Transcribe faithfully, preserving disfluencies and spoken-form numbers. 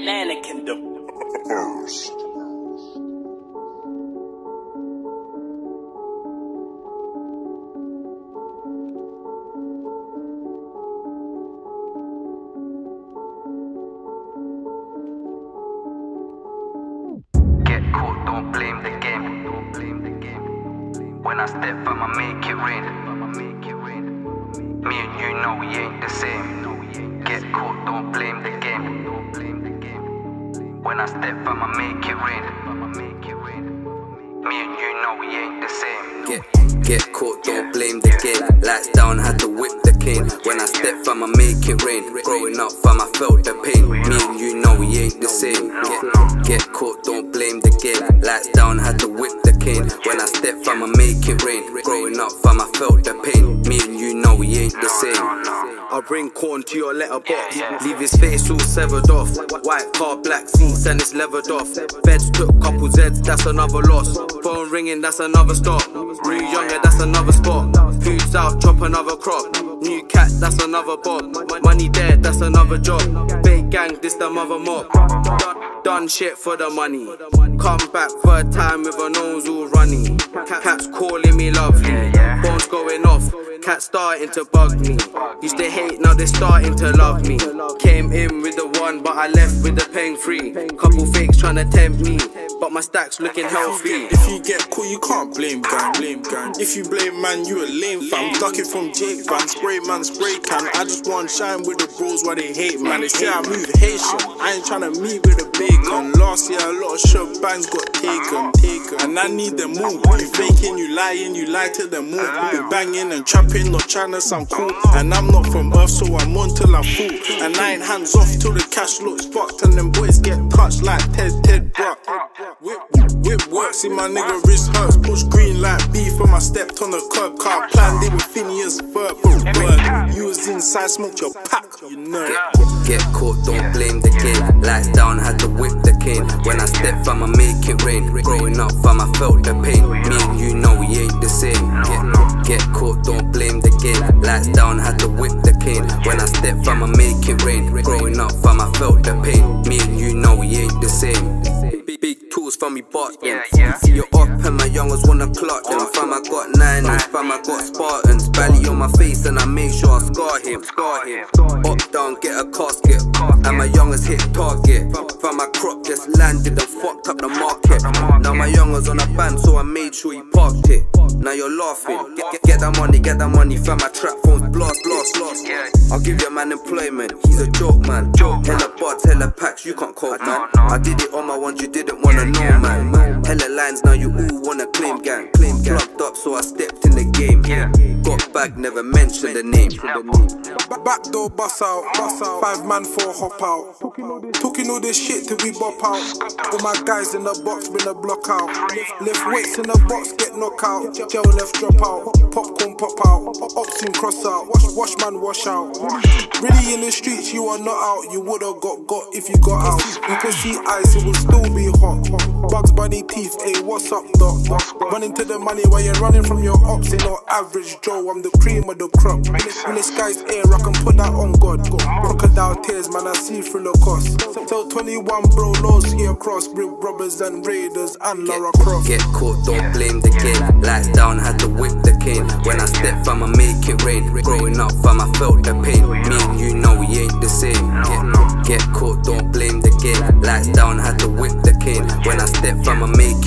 Mannequin the first. Get caught, don't blame the game. Don't blame the game. When I step up, I make it rain. Me and you know we ain't the same. Get caught, don't blame the game. Don't blame the game. When I step up, I make it rain. Me and you know we ain't the same. Get, get caught, don't blame the game. Lights down, had to whip the cane. When I step fam, I make it rain. Growing up fam, I felt the pain. Me and you know we ain't the same. Get, get caught, don't blame the game. Lights down, had to whip the cane. When I step fam, I make it rain. Growing up fam, I felt the pain. Me and you know we ain't the same. I'll bring corn to your letterbox. Leave his face all severed off. White car, black seats and it's leathered off. Feds took couple Z's, that's another loss. Phone ringing, that's another stop. Rue Younger, that's another spot. Foods out, chop another crop. New cat, that's another bob. Money there, that's another job. Big gang, this the mother mob. Done, done shit for the money. Come back for a time with a nose all runny. Cats calling me lovely. Phones going off. Cats starting to bug me. Used to hate, now they starting to love me. Came in with the one, but I left with the paying free. Couple fakes trying to tempt me, but my stack's looking healthy. If you get caught, you can't blame gang. Blame gang. If you blame man, you a lame fam. Duck it from Jake fam. Spray man, spray can. I just want shine with the bros while they hate man. They say I move Haitian. I ain't tryna meet with a bacon. Last year a lot of shit bangs got taken, taken. And I need them all. You faking, you lying, you lie to them all. Been banging and trapping, not tryna sound cool. And I'm not from Earth, so I'm on till I fall. And I ain't hands off till the cash looks fucked. And them boys get touched like Ted, Ted Brock. Whip, whip work, see my nigga wrist hurts. Push green like beef when I stepped on the curb. Car planned it with Phineas Ferb. You was inside, smoked your pack, you know. Get, get caught, don't blame the game. Lights down, had to whip the cane. When I step fam, I make it rain. Growing up fam, I felt the pain. Me and you know we ain't the same. Get, get caught, don't blame the game. Lights down, had to whip the cane. When I step fam, I make it rain. Growing up fam, I felt the pain. Me and you know we ain't the same. Big, big tools for me bought them. See you up and my youngers wanna clock them. Fam, I got nine and fam, I got Spartans. Belly on my face and I make sure I scar him. Scar him. Up down, get a casket. And my youngers hit target. Fam, my crop just landed and fucked up the market. Now my youngers on a ban, so I made sure he parked it. Now you're laughing. Get, get, get that money, get that money. Fam, my trap phones blast, blast, blast. I'll give your man employment. He's a joke, man. Hella bots, hella packs, you can't cope, man. I did it on my ones, you didn't wanna know, man. Hella lines, now you all wanna claim gang. Claim gang. Plugged up, so I stepped in the game. Got back, never mentioned the name. Back door bust out, bust out. Five man four hop out. Talking all this shit till we bop out. All my guys in the box bring the block out. Lift weights in the box, get knocked out. Gel left drop out. Popcorn pop out. Oxen cross out. Wash, wash man wash out. Really in the streets, you are not out. You would've got got if you got out. You could see ice, it would still be hot. Bugs Bunny teeth, hey, what's up, doc? Running to the money while you're running from your ops. Ain't no average Joe, I'm the cream of the crop. When the sky's air, I can put that on God. Crocodile tears, man, I see through the cost. Tell twenty-one bro, lows here across. Brick robbers and raiders and Lara Croft. Get caught, don't blame the game. Lights down, had to whip the cane. When I step fam, I make it rain. Growing up fam, I felt the pain. Me and you know we ain't the same. Get, get caught, don't blame the game. Lights down, had to whip the cane. When I step fam, I make